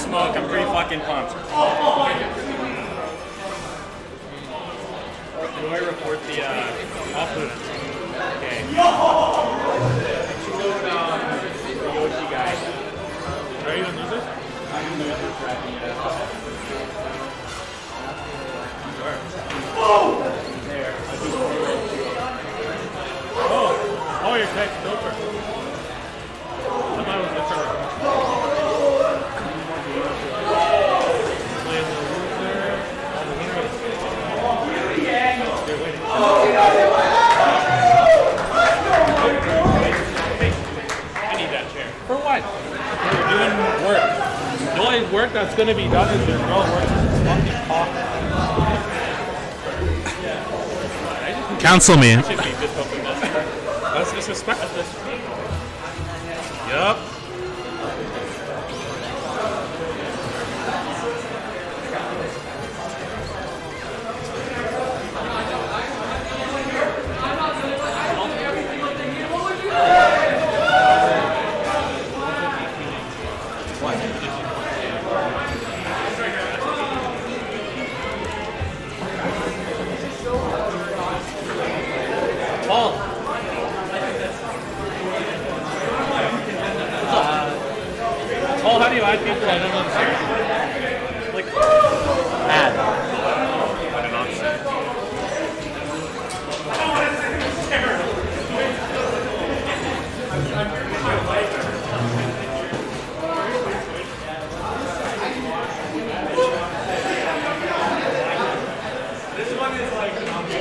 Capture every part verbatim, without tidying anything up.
smoke. I'm pretty fucking pumped. Do I report the, uh, I'll put it. Okay. The Yoshi guy. Are you gonna lose this? I'm gonna lose this right now. Whoa! There. Oh! Oh, you're text filter. I thought it was different. Play the loser. I need that chair. For what? We're doing work. The only work that's going to be done is there's no work. Fucking talk. Counsel me. I should be just open this. That's disrespectful. Yup. Paul. Paul, how do you add people I don't understand? Like, add. I don't understand. This one is like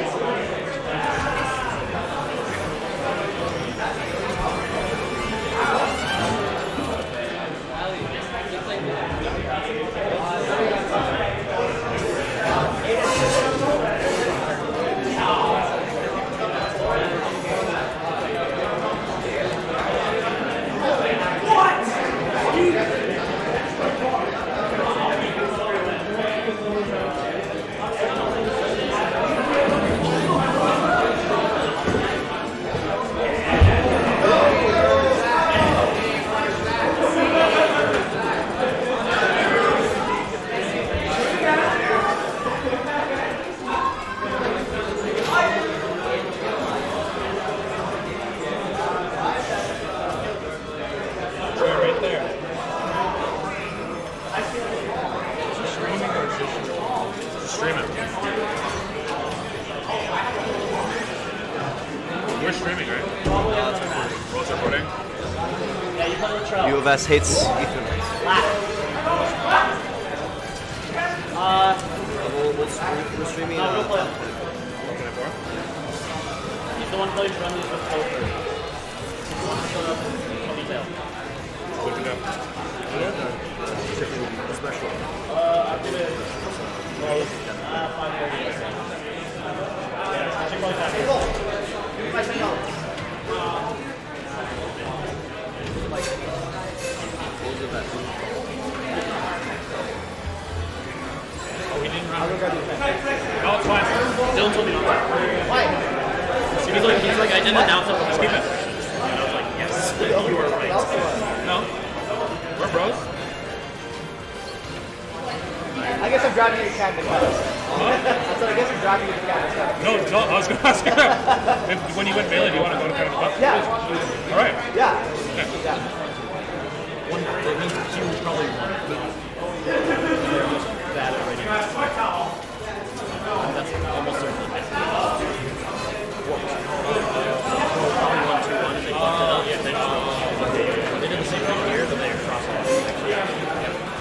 U of S hates Ethernet. Uh, we'll, we'll, we're streaming. No, uh, we'll play. He's the one who plays running with poker. He's the one who showed up in detail. What'd you do? Special. Uh, I did it. Uh, five years. Yeah, I should probably Oh, he didn't run. No, it's fine. Dylan told me not to. Why? So he's like, he's like, I didn't announce it. Just keep it. And I was like, yes, you are right. No. We're bros. I guess I'm driving you to Canada. Huh? I said, I guess I'm driving you to Canada. No, no, I was going to ask you that. If, when you went Bailey, do you want to go to Canada? Yeah. All right. Yeah. Okay. Yeah. One, that means he was probably one. Bad already. That's almost certainly bad. Probably one, two, one. They fucked it up. Yeah, they just they did the same thing here, but they were crossing it.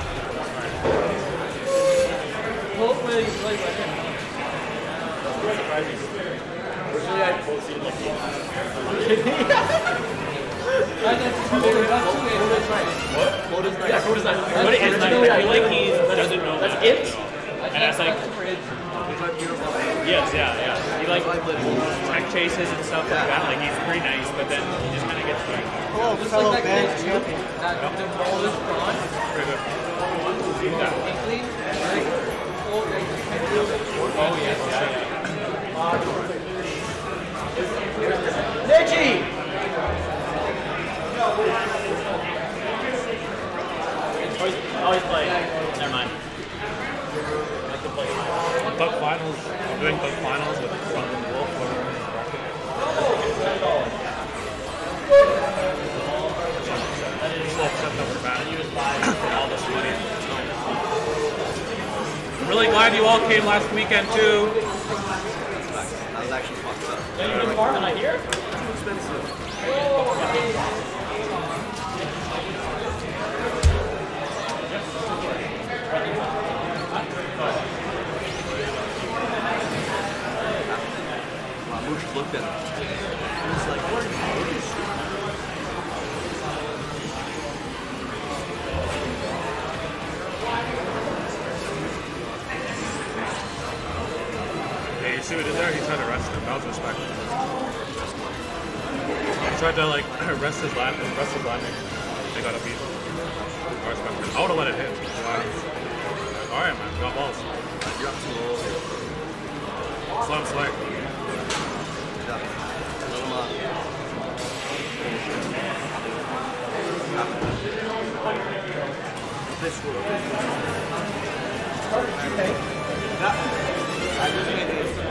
Hopefully you play with him. Originally I posted like What? What is that? Yeah, what is that? What is that? I feel like he doesn't know That's that. it? And that's like yes, yeah, yeah. He like tech chases and stuff like that. Like he's pretty nice, but then he just kind of gets like Hello, fellow band champion. oh yes, yeah, yeah. Neji! Oh, he's, oh, he's playing. Never mind. I can play mine. Book finals. I'm doing book finals with Front and Wolf. That is September back. I used five for all this money. I'm really glad you all came last weekend too. I was actually fucked up. Are you in apartment? I hear. Too expensive. Mamouche looked at him. He was like, what are you doing? Yeah, you see what he did there? He tried to arrest him. That was respect. He tried to like arrest his land, arrest his landing. They got a beat. I respect him. I would have let it hit. All right, man. Got balls. You're up too low. Slam slay. Yeah. Little, uh, this will. I just made this.